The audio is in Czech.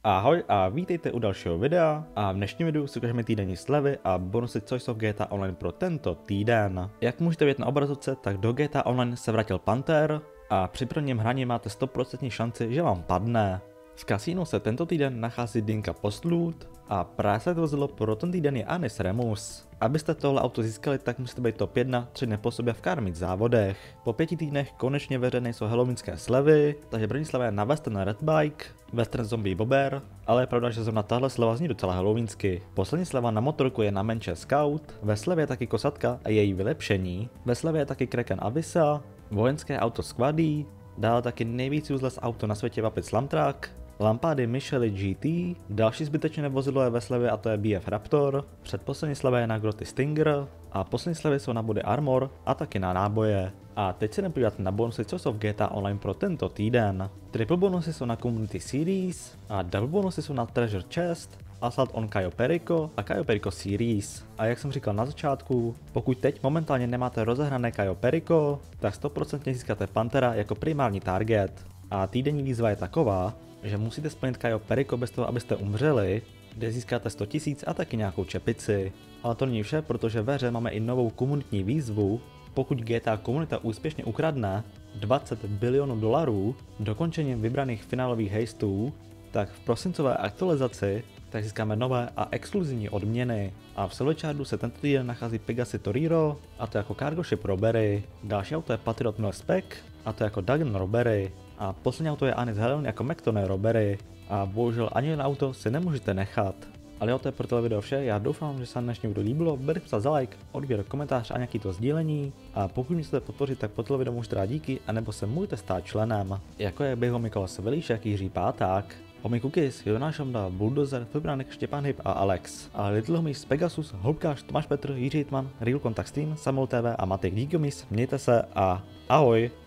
Ahoj a vítejte u dalšího videa a v dnešním videu si ukážeme týdenní slevy a bonusy, co jsou v GTA Online pro tento týden. Jak můžete vidět na obrazovce, tak do GTA Online se vrátil Panther a při prvním hraní máte 100% šanci, že vám padne. V kasínu se tento týden nachází Dinka Postloot a Priceless vozidlo pro ten týden je Anis Remus. Abyste tohle auto získali, tak musíte být top 1 3 dny po sobě v karmit závodech. Po 5 týdnech konečně veřejné jsou halloweenské slevy, takže první sleva je na Western Red Bike, Western Zombie Bobber, ale je pravda, že zrovna tahle sleva zní docela halloweensky. Poslední sleva na motorku je na Manchester Scout, ve slevě je taky kosatka a její vylepšení, ve slevě je taky Kraken Avisa, vojenské auto Squaddy, dále taky nejvíc useless auto na světě Vapid Slam Truck, lampády Michelin GT, další zbytečné vozidlo je ve slevě a to je BF Raptor, předposlední sleva je na Groty Stinger a poslední slevy jsou na body Armor a taky na náboje. A teď se jdeme podívat na bonusy, co jsou v GTA Online pro tento týden. Triple bonusy jsou na Community Series a double bonusy jsou na Treasure Chest, Assault on Cayo Perico a Cayo Perico Series. A jak jsem říkal na začátku, pokud teď momentálně nemáte rozehrané Cayo Perico, tak 100% získáte Panthera jako primární target. A týdenní výzva je taková, že musíte splnit Cayo Perico bez toho, abyste umřeli, kde získáte 100 000 a taky nějakou čepici. Ale to není vše, protože ve hře máme i novou komunitní výzvu. Pokud GTA komunita úspěšně ukradne 20 bilionů dolarů dokončením vybraných finálových hejstů, tak v prosincové aktualizaci tak získáme nové a exkluzivní odměny. A v Silverchardu se tento týden nachází Pegasi Toriro, a to jako Cargo Ship Robbery. Další auto je Patriot Mil Spec, a to jako Dagon Robbery. A poslední auto je Anis Helen jako McTone Robbery. A bohužel ani jen auto si nemůžete nechat. Ale jo, to je pro tohle video vše, já doufám, že se vám dnešní video líbilo, berte za like, odběr, komentář a nějaký to sdílení. A pokud mě chcete podpořit, tak pod tohle video můžete dát díky, anebo se můžete stát členem. Jako je Běho Mikolas Velíšek, Jiří Páták, Homie Cookies, Jonáš Omda, Bulldozer, Fibranek, Štěpán Hyb a Alex. A Little Homies, Pegasus, Houpkář, Tomáš Petr, Jiří Hitman, Real Contact Steam, Samuel TV a Matěk. Díky, mějte se a ahoj!